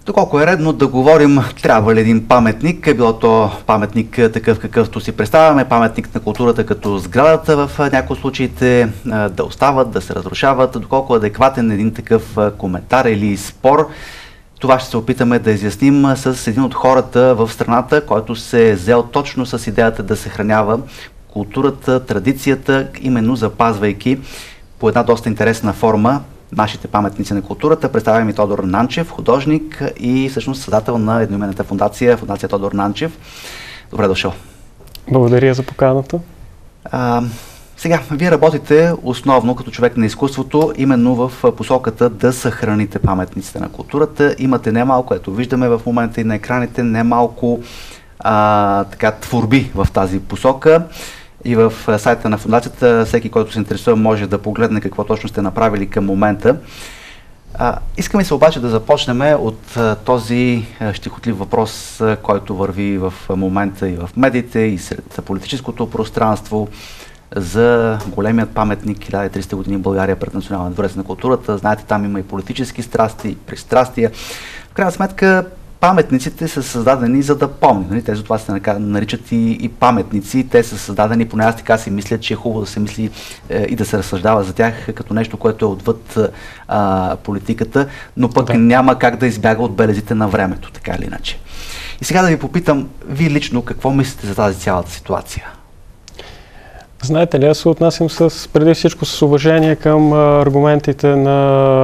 Доколко е редно да говорим, трябва ли един паметник, било то паметник такъв какъвто си представяме, паметник на културата като сградата в някои случаите, да остават, да се разрушават, доколко е адекватен един такъв коментар или спор. Това ще се опитаме да изясним с един от хората в страната, който се е взел точно с идеята да съхранява културата, традицията, именно запазвайки по една доста интересна форма нашите паметници на културата. Представям и Тодор Нанчев, художник и всъщност създател на едноименната фондация Тодор Нанчев. Добре дошъл. Благодаря за поканата. Сега, вие работите основно като човек на изкуството, именно в посоката да съхраните паметниците на културата. Имате немалко, ето виждаме в момента и на екраните, немалко творби в тази посока. И в сайта на фондацията всеки, който се интересува, може да погледне какво точно сте направили към момента. Искаме се обаче да започнем от този щекотлив въпрос, който върви в момента и в медиите, и сред политическото пространство, за големият паметник 1300 години България пред Националния дворец на културата. Знаете, там има и политически страсти, и пристрастия. В крайна сметка, паметниците са създадени за да помнят. Нали? Те за това се наричат и паметници. Те са създадени, поне аз така си мисля, че е хубаво да се мисли и да се разсъждава за тях като нещо, което е отвъд политиката, но пък няма как да избяга от белезите на времето, така или иначе. И сега да ви попитам, вие лично какво мислите за тази цялата ситуация? Знаете ли, аз се отнасям преди всичко с уважение към аргументите на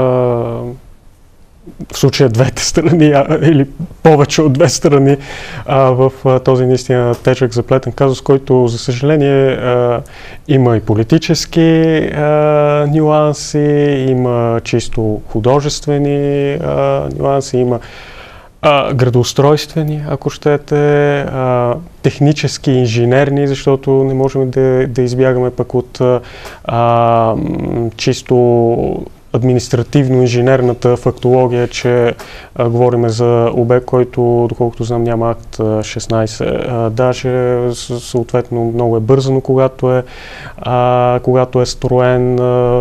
в случая двете страни или повече от две страни в този наистина тежък заплетен казус, който за съжаление има и политически нюанси, има чисто художествени нюанси, има градоустройствени, ако щете, технически, инженерни, защото не можем да избягаме пък от чисто административно-инженерната фактология, че говорим за обект, който, доколкото знам, няма акт 16. Даже съответно много е бързано, когато е строен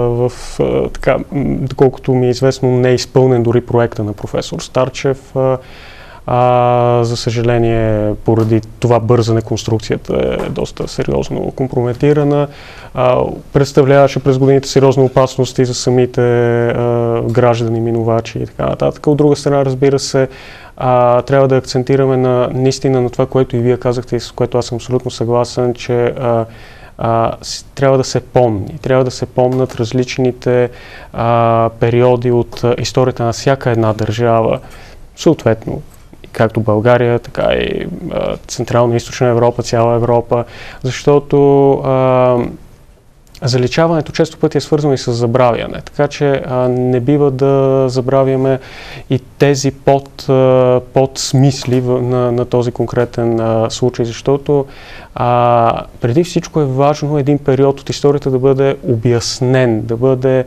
доколкото ми е известно, не е изпълнен дори проекта на професор Старчев. За съжаление, поради това бързане конструкцията е доста сериозно компрометирана. Представляваше през годините сериозна опасност и за самите граждани, минувачи и така нататък. От друга страна, разбира се, трябва да акцентираме наистина на това, което и вие казахте и с което аз съм абсолютно съгласен, че трябва да се помни. Трябва да се помнат различните периоди от историята на всяка една държава. Съответно, както България, така и Централна и Източна Европа, цяла Европа, защото заличаването често пъти е свързано и с забравяне, така че не бива да забравяме и тези подсмисли на този конкретен случай, защото преди всичко е важно един период от историята да бъде обяснен, да бъде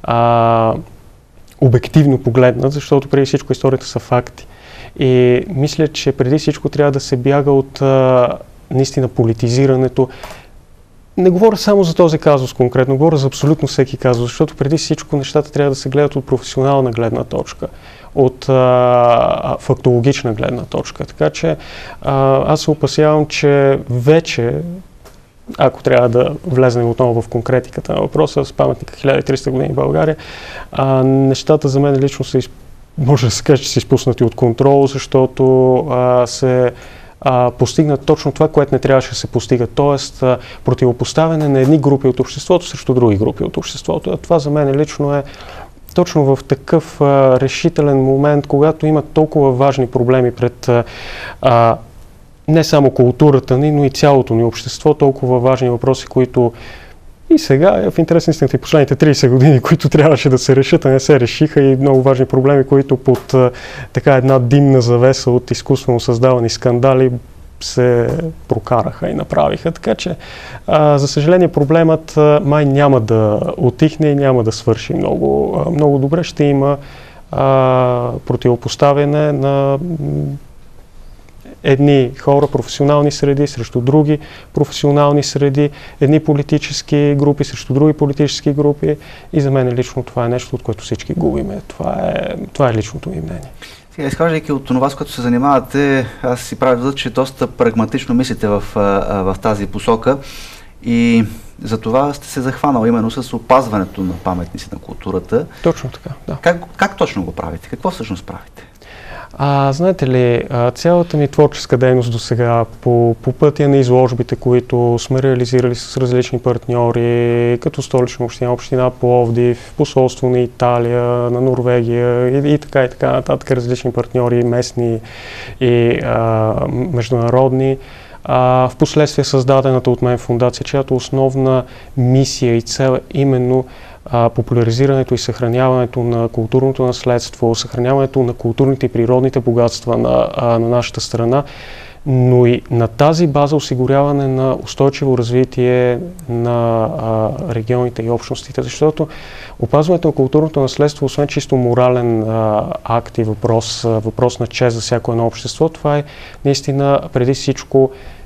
обективно погледнат, защото преди всичко историята са факти. И мисля, че преди всичко трябва да се бяга от наистина политизирането. Не говоря само за този казус конкретно, говоря за абсолютно всеки казус, защото преди всичко нещата трябва да се гледат от професионална гледна точка, от фактологична гледна точка. Така че аз се опасявам, че вече, ако трябва да влезнем отново в конкретиката на въпроса с паметника 1300 години България, нещата за мен лично може да се каже, че са изпуснати от контрол, защото се постигнат точно това, което не трябваше да се постига, т.е. противопоставяне на едни групи от обществото срещу други групи от обществото. А това за мен лично е точно в такъв решителен момент, когато има толкова важни проблеми пред не само културата ни, но и цялото ни общество, толкова важни въпроси, които и сега, в интерес на истината, и последните 30 години, които трябваше да се решат, а не се решиха, и много важни проблеми, които под така една димна завеса от изкуствено създавани скандали се прокараха и направиха. Така че, за съжаление, проблемът май няма да отихне и няма да свърши много добре. Ще има противопоставяне на едни хора, професионални среди срещу други професионални среди, едни политически групи срещу други политически групи, и за мен лично това е нещо, от което всички губиме. Това е личното ми мнение. Сега, изхождайки от това, с което се занимавате, аз си правя вид, че доста прагматично мислите в тази посока и за това сте се захванал именно с опазването на паметници на културата. Точно така, да. Как точно го правите? Какво всъщност правите? Знаете ли, цялата ми творческа дейност до сега по пътя на изложбите, които сме реализирали с различни партньори, като Столична община, община Пловдив, посолство на Италия, на Норвегия и така нататък, различни партньори, местни и международни. Впоследствие създадената от мен фондация, чиято основна мисия и цел е именно популяризирането и съхраняването на културното наследство, съхраняването на културните и природните богатства на нашата страна, но и на тази база осигуряване на устойчиво развитие на регионите и общностите, защото опазването на културното наследство, освен чисто морален акт и въпрос на чест за всяко едно общество, това е наистина преди всичко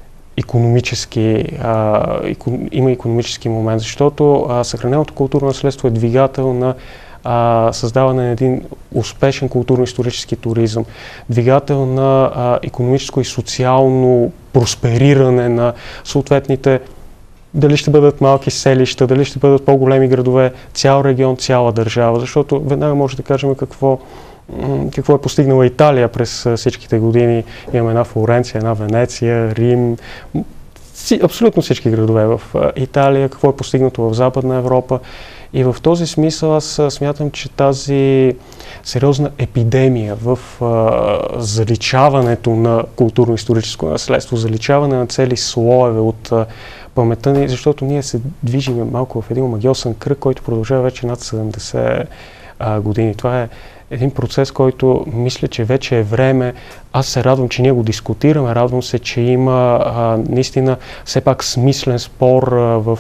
има икономически момент, защото съхраненото културно наследство е двигател на създаване на един успешен културно-исторически туризъм, двигател на икономическо и социално проспериране на съответните, дали ще бъдат малки селища, дали ще бъдат по-големи градове, цял регион, цяла държава, защото веднага може да кажем какво е постигнала Италия през всичките години. Имаме една Флоренция, една Венеция, Рим, абсолютно всички градове в Италия, какво е постигнато в Западна Европа. И в този смисъл аз смятам, че тази сериозна епидемия в заличаването на културно-историческо наследство, заличаване на цели слоеве от паметта ни, защото ние се движиме малко в един омагьосан кръг, който продължава вече над 70 години. Това е един процес, който мисля, че вече е време. Аз се радвам, че ние го дискутираме, радвам се, че има наистина все пак смислен спор в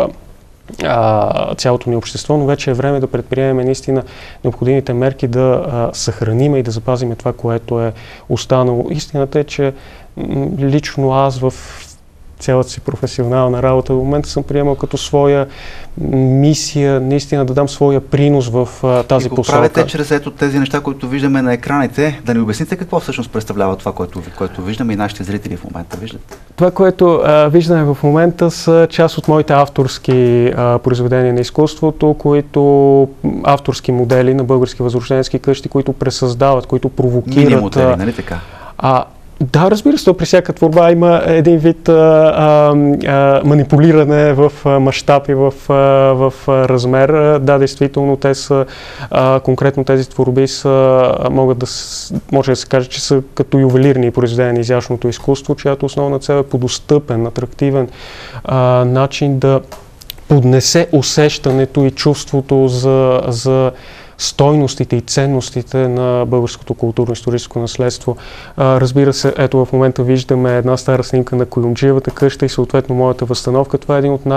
цялото ни общество, но вече е време да предприемем наистина необходимите мерки да съхраниме и да запазиме това, което е останало. Истината е, че лично аз в цялата си професионална работа в момента съм приемал като своя мисия наистина да дам своя принос в тази посока. И го правите чрез ето тези неща, които виждаме на екраните. Да ни обясните какво всъщност представлява това, което виждаме и нашите зрители в момента виждат? Това, което виждаме в момента, са част от моите авторски произведения на изкуството, авторски модели на български възрожденски къщи, които пресъздават, които провокират. Мини модели, нали така? Да, разбира се, при всяка творба има един вид манипулиране в мащаб и в размер. Да, действително, конкретно тези творби може да се каже, че са като ювелирни произведения на изящното изкуство, чиято основна цел е по достъпен, атрактивен начин да поднесе усещането и чувството за стойностите и ценностите на българското културно-историческо наследство. Разбира се, ето в момента виждаме една стара снимка на Куюмджиевата къща и съответно моята възстановка. Това е един от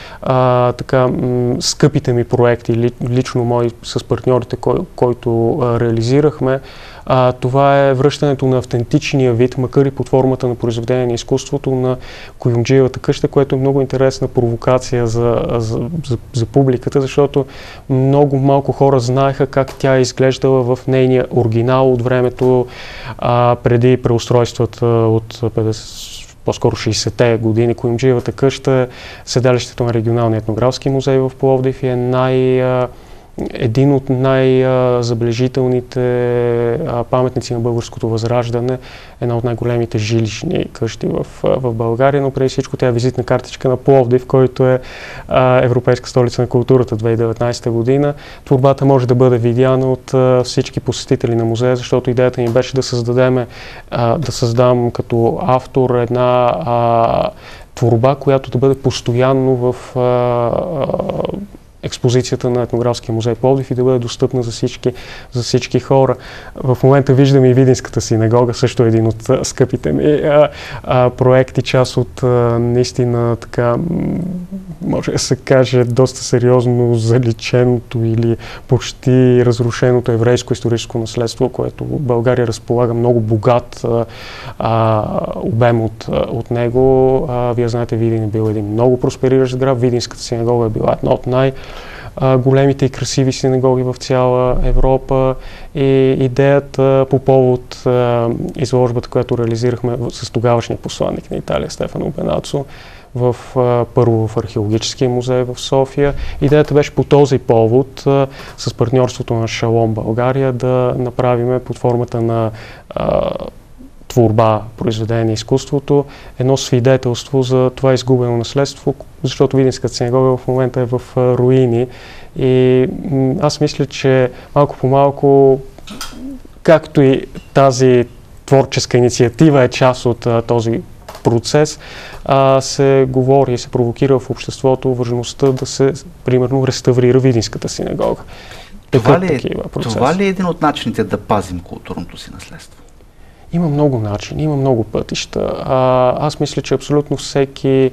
скъпите ми проекти, лично мой с партньорите, който реализирахме. Това е връщането на автентичния вид, макар и под формата на произведение на изкуството на Куюмджиевата къща, което е много интересна провокация за публиката, защото много малко хора знаеха как тя е изглеждала в нейния оригинал от времето преди преустройствата от 60-те години. Куюмджиевата къща е седалището на Регионалния етнографски музей в Пловдив и е един от най-забележителните паметници на българското възраждане, една от най-големите жилищни къщи в България, но преди всичко тя е визитна картичка на Пловдив, който е Европейска столица на културата 2019 година. Творбата може да бъде видяна от всички посетители на музея, защото идеята ни беше да създам като автор една творба, която да бъде постоянно в експозицията на Етнографския музей Пловдив и да бъде достъпна за всички хора. В момента виждаме и Видинската синагога, също е един от скъпите ми проекти, част от наистина така, може да се каже, доста сериозно заличеното или почти разрушеното еврейско историческо наследство, което България разполага много богат обем от него. Вие знаете, Видин е бил един много проспериращ град. Видинската синагога е била една от големите и красиви синагоги в цяла Европа, и идеята по повод изложбата, която реализирахме с тогавашния посланник на Италия Стефано Бенацо първо в Археологическия музей в София. Идеята беше по този повод с партньорството на Шалом България да направиме под формата на творба, произведение, изкуството, едно свидетелство за това изгубено наследство, защото Видинската синагога в момента е в руини. И аз мисля, че малко по малко, както и тази творческа инициатива е част от този процес, се говори и се провокира в обществото важността да се, примерно, реставрира Видинската синагога. Това ли е един от начините да пазим културното си наследство? Има много начини, има много пътища. Аз мисля, че абсолютно всеки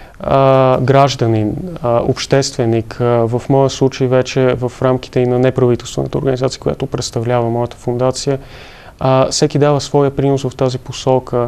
гражданин, общественик, в моя случай вече в рамките и на неправителствената организация, която представлява моята фундация, всеки дава своя принос в тази посока.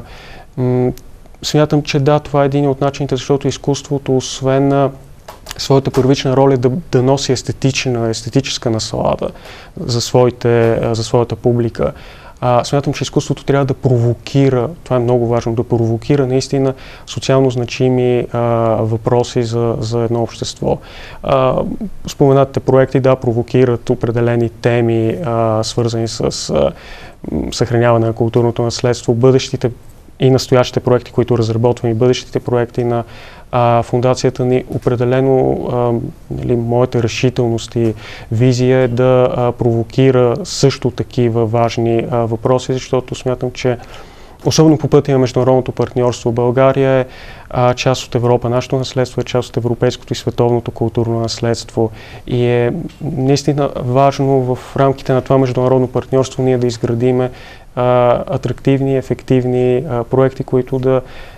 Смятам, че да, това е един от начините, защото изкуството, освен своята първична роля да носи естетическа наслада за своята публика, смятам, че изкуството трябва да провокира, това е много важно, да провокира наистина социално значими въпроси за едно общество. Споменатите проекти, да, провокират определени теми, свързани с съхраняване на културното наследство, бъдещите и настоящите проекти, които разработваме, и бъдещите проекти на фундацията ни, определено моята решителност и визия е да провокира също такива важни въпроси, защото смятам, че особено по пътя на международното партньорство, България е част от Европа. Нашето наследство е част от европейското и световното културно наследство. И е наистина важно в рамките на това международно партньорство ние да изградиме атрактивни, ефективни проекти, които да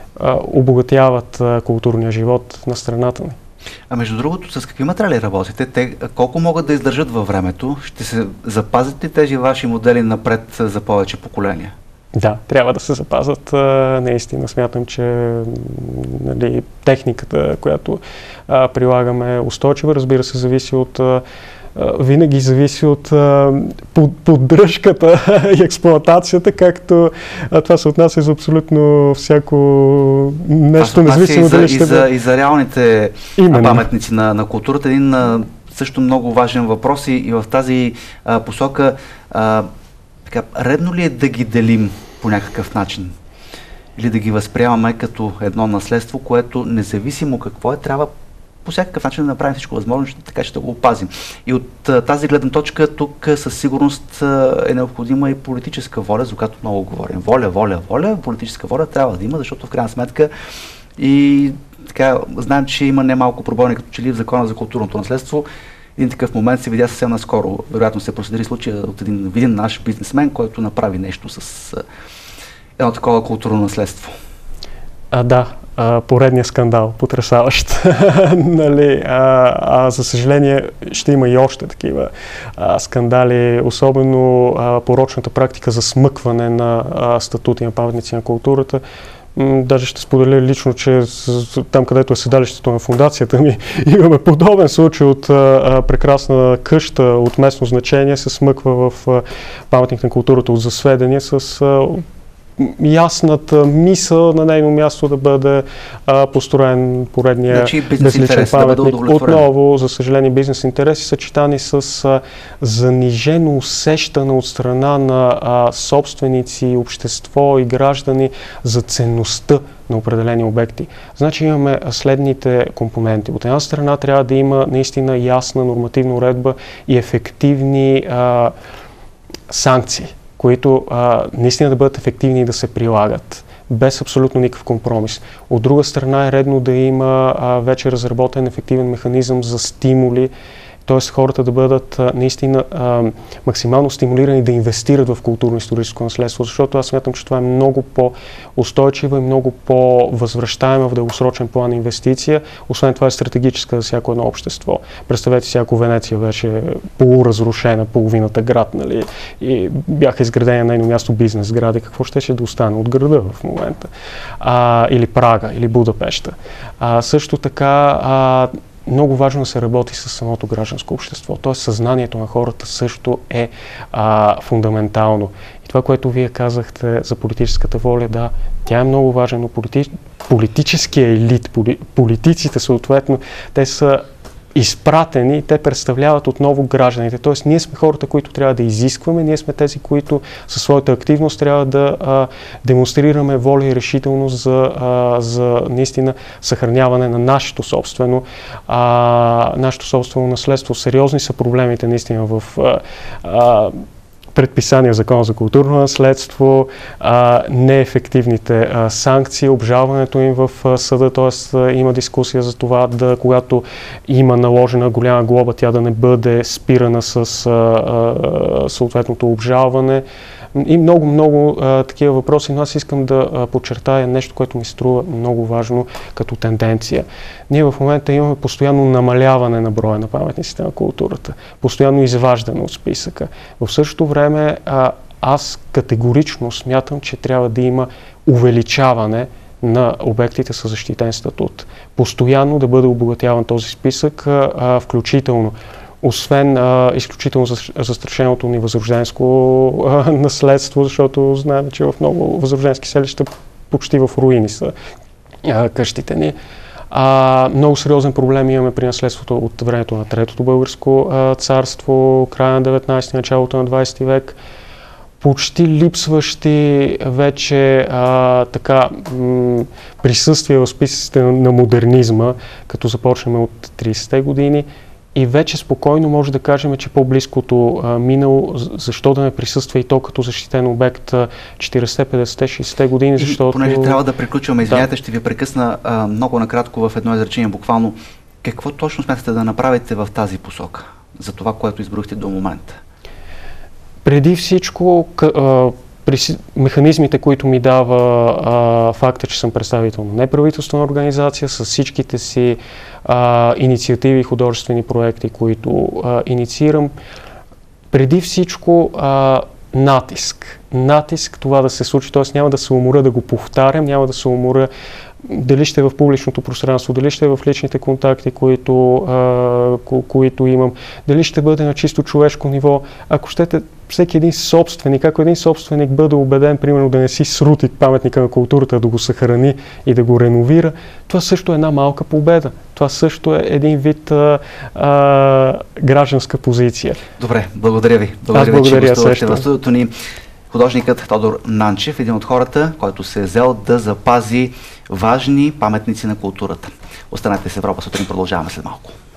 обогатяват културния живот на страната ни. А между другото, с какви материали работите? Те колко могат да издържат във времето? Ще се запазят ли тези ваши модели напред за повече поколения? Да, трябва да се запазят. Наистина смятам, че техниката, която прилагаме, е устойчива. Разбира се, винаги зависи от поддръжката и експлоатацията, както това се отнася за абсолютно всяко нещо, независимо дали ще бъде. И за реалните паметници на културата. Един също много важен въпрос и в тази посока, редно ли е да ги делим по някакъв начин? Или да ги възприемаме като едно наследство, което независимо какво е, трябва по всякакъв начин да направим всичко възможно, така че да го опазим. И от тази гледна точка тук със сигурност е необходима и политическа воля, за която много говорим. Воля, политическа воля трябва да има, защото в крайна сметка и така знаем, че има немалко пробойни като че ли в Закона за културното наследство. Един такъв момент се видя съвсем наскоро. Вероятно се проследи случая от един виден наш бизнесмен, който направи нещо с едно такова културно наследство. Да, поредния скандал, потресаващ. За съжаление ще има и още такива скандали, особено порочната практика за смъкване на статути на паметници на културата. Даже ще споделя лично, че там, където е седалището на фундацията ми, имаме подобен случай от прекрасна къща от местно значение, се смъква в паметник на културата от засведения с ясната мисъл на нейно място да бъде построен поредния безличен паметник. Отново, за съжаление, бизнес интереси, съчетани с занижено усещане от страна на собственици, общество и граждани за ценността на определени обекти. Значи имаме следните компоненти. От една страна трябва да има наистина ясна нормативна уредба и ефективни санкции, които наистина да бъдат ефективни и да се прилагат, без абсолютно никакъв компромис. От друга страна е редно да има вече разработен ефективен механизъм за стимули, т.е. хората да бъдат наистина максимално стимулирани да инвестират в културно-историческо наследство, защото аз смятам, че това е много по-устойчива и много по-възвръщаема в дългосрочен план инвестиция. Освен това е стратегическа за всяко едно общество. Представете си, ако Венеция беше полуразрушена, половината град, нали, и бяха изградени на нейно място бизнес гради, какво ще да остане от града в момента? Или Прага, или Будапеща. Също така много важно да се работи с самото гражданско общество. Тоест съзнанието на хората също е фундаментално. И това, което вие казахте за политическата воля, да, тя е много важна, но политическия елит, политиците съответно, те са изпратени, те представляват отново гражданите. Тоест, ние сме хората, които трябва да изискваме, ние сме тези, които със своята активност трябва да демонстрираме воля и решителност за наистина съхраняване на нашето собствено наследство. Сериозни са проблемите наистина в предписания в Закона за културно наследство, неефективните санкции, обжалването им в съда, т.е. има дискусия за това, когато има наложена голяма глоба, тя да не бъде спирана с съответното обжалване. И много такива въпроси, но аз искам да подчертая нещо, което ми струва много важно като тенденция. Ние в момента имаме постоянно намаляване на броя на паметниците на културата, постоянно изваждане от списъка. В същото време аз категорично смятам, че трябва да има увеличаване на обектите със защитен статут. Постоянно да бъде обогатяван този списък, включително освен изключително застрашеното ни възрожденско наследство, защото знаем, че в много възрожденски селища почти в руини са къщите ни. Много сериозен проблем имаме при наследството от времето на Третото българско царство, края на 19-ти, началото на 20 век. Почти липсващи вече присъствие в списъците на модернизма, като започнем от 30-те години. И вече спокойно може да кажем, че по-близкото минало, защо да не присъства и то като защитен обект 40-те, 50-те, 60-те години, защото... Понеже трябва да приключваме, извинявайте, ще ви прекъсна много накратко в едно изречение, буквално. Какво точно смятате да направите в тази посока, за това, което изброихте до момента? Преди всичко, механизмите, които ми дава факта, че съм представител на неправителствена организация, с всичките си инициативи и художествени проекти, които инициирам, преди всичко натиск това да се случи, т.е. няма да се уморя да го повтарям, няма да се уморя дали ще е в публичното пространство, дали ще е в личните контакти, които имам, дали ще бъде на чисто човешко ниво. Ако щете, всеки един собственик, ако един собственик бъде убеден, примерно, да не си срути паметника на културата, да го съхрани и да го реновира, това също е една малка победа. Това също е един вид гражданска позиция. Добре, благодаря ви. Благодаря ви, че гостувахте в студиото ни. Художникът Тодор Нанчев, един от хората, който се е взел да запази важни паметници на културата. Останете с Европа сутрин, продължаваме след малко.